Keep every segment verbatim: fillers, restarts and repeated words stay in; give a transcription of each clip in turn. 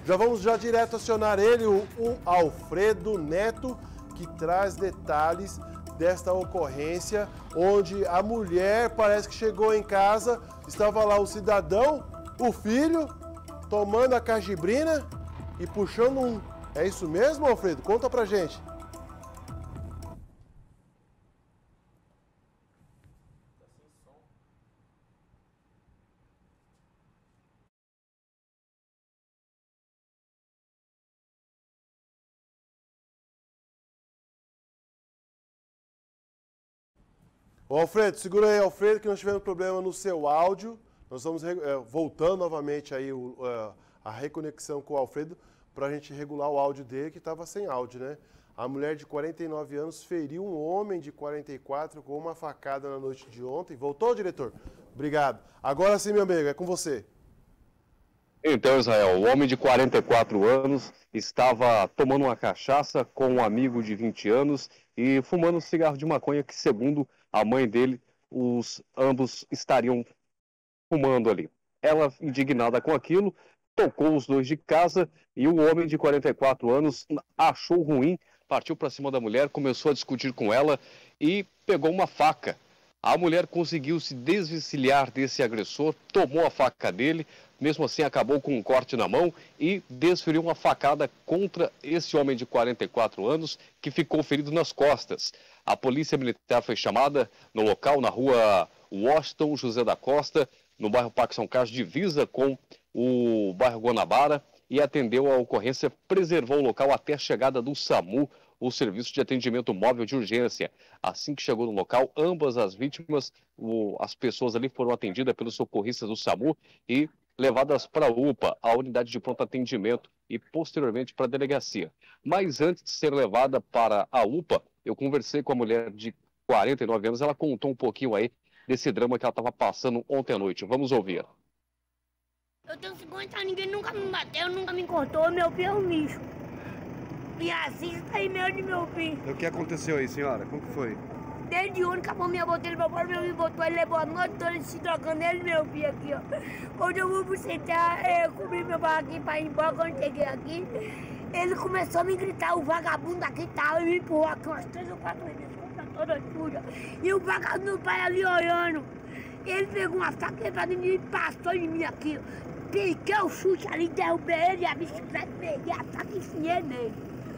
Já vamos já direto acionar ele, o, o Alfredo Neto, que traz detalhes desta ocorrência, onde a mulher parece que chegou em casa, estava lá o cidadão, o filho, tomando a cajibrina e puxando um... É isso mesmo, Alfredo? Conta pra gente. Ô Alfredo, segura aí, Alfredo, que nós tivemos problema no seu áudio. Nós estamos é, voltando novamente aí o, uh, a reconexão com o Alfredo para a gente regular o áudio dele, que estava sem áudio, né? A mulher de quarenta e nove anos feriu um homem de quarenta e quatro com uma facada na noite de ontem. Voltou, diretor? Obrigado. Agora sim, meu amigo, é com você. Então, Israel, o homem de quarenta e quatro anos estava tomando uma cachaça com um amigo de vinte anos e fumando um cigarro de maconha que, segundo a mãe dele, os ambos estariam fumando ali. Ela, indignada com aquilo, tocou os dois de casa e o homem de quarenta e quatro anos achou ruim, partiu para cima da mulher, começou a discutir com ela e pegou uma faca. A mulher conseguiu se desvencilhar desse agressor, tomou a faca dele, mesmo assim acabou com um corte na mão e desferiu uma facada contra esse homem de quarenta e quatro anos que ficou ferido nas costas. A polícia militar foi chamada no local, na rua Washington José da Costa, no bairro Parque São Carlos, divisa com o bairro Guanabara, e atendeu a ocorrência, preservou o local até a chegada do SAMU, o Serviço de Atendimento Móvel de Urgência. Assim que chegou no local, ambas as vítimas, o, as pessoas ali foram atendidas pelos socorristas do SAMU e levadas para a U P A, a unidade de pronto atendimento, e posteriormente para a delegacia. Mas antes de ser levada para a U P A, eu conversei com a mulher de quarenta e nove anos, ela contou um pouquinho aí desse drama que ela estava passando ontem à noite. Vamos ouvir. Eu tenho cinquenta anos, ninguém nunca me bateu, nunca me cortou, meu filho é um lixo. E assim aí meio de meu filho. O que aconteceu aí, senhora? Como que foi? Desde ontem, acabou minha botão, ele meu pai me botou, ele levou a noite toda se trocando, ele meu filho aqui, ó. Quando eu vou sentar, eu cobri meu barraquinho pra ir embora, quando eu cheguei aqui, ele começou a me gritar, o vagabundo aqui tal, e me empurrou aqui umas três ou quatro vezes, toda suja. E o vagabundo do pai ali olhando. Ele pegou uma faca pra mim e passou em mim aqui, ó. Piquei o chute ali, derrubei ele, e a bicicleta, peguei a faca e enfiei nele.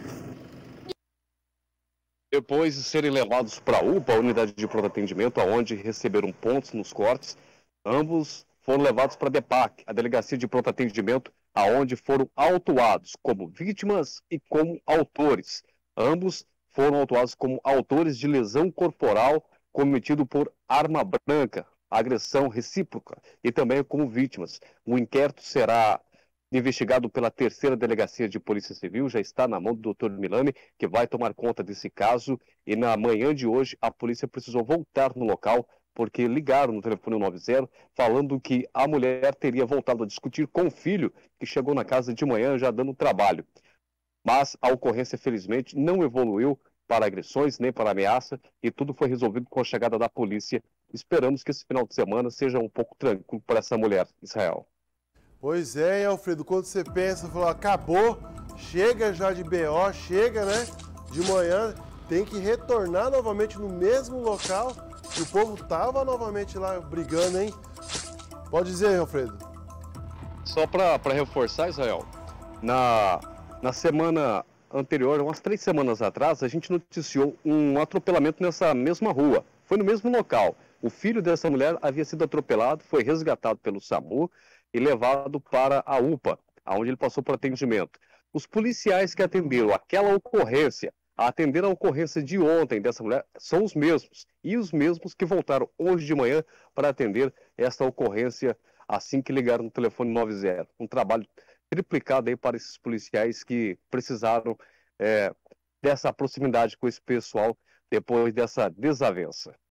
Depois de serem levados para a U P A, a unidade de pronto atendimento, onde receberam pontos nos cortes, ambos foram levados para a DEPAC, a Delegacia de Pronto Atendimento, aonde foram autuados como vítimas e como autores. Ambos foram autuados como autores de lesão corporal cometido por arma branca, agressão recíproca, e também como vítimas. O inquérito será investigado pela terceira Delegacia de Polícia Civil, já está na mão do doutor Milani, que vai tomar conta desse caso, e na manhã de hoje a polícia precisou voltar no local, porque ligaram no telefone nove zero, falando que a mulher teria voltado a discutir com o filho, que chegou na casa de manhã já dando trabalho. Mas a ocorrência, felizmente, não evoluiu para agressões, nem para ameaça, e tudo foi resolvido com a chegada da polícia. Esperamos que esse final de semana seja um pouco tranquilo para essa mulher, Israel. Pois é, hein, Alfredo, quando você pensa, falou, acabou, chega já de B O, chega, né, de manhã, tem que retornar novamente no mesmo local, que o povo tava novamente lá brigando, hein? Pode dizer, Alfredo. Só para reforçar, Israel, na, na semana anterior, umas três semanas atrás, a gente noticiou um atropelamento nessa mesma rua, foi no mesmo local. O filho dessa mulher havia sido atropelado, foi resgatado pelo SAMU e levado para a U P A, onde ele passou por atendimento. Os policiais que atenderam aquela ocorrência, a atender a ocorrência de ontem dessa mulher, são os mesmos. E os mesmos que voltaram hoje de manhã para atender esta ocorrência assim que ligaram no telefone nove zero. Um trabalho triplicado aí para esses policiais que precisaram é, dessa proximidade com esse pessoal depois dessa desavença.